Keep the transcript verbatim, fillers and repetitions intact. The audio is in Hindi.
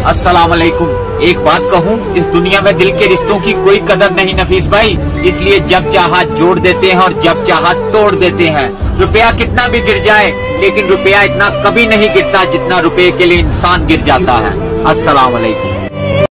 अस्सलाम वालेकुम। एक बात कहूँ, इस दुनिया में दिल के रिश्तों की कोई कदर नहीं नफीस भाई, इसलिए जब चाहा जोड़ देते हैं और जब चाहा तोड़ देते हैं। रुपया कितना भी गिर जाए, लेकिन रुपया इतना कभी नहीं गिरता जितना रुपये के लिए इंसान गिर जाता है। अस्सलाम वालेकुम।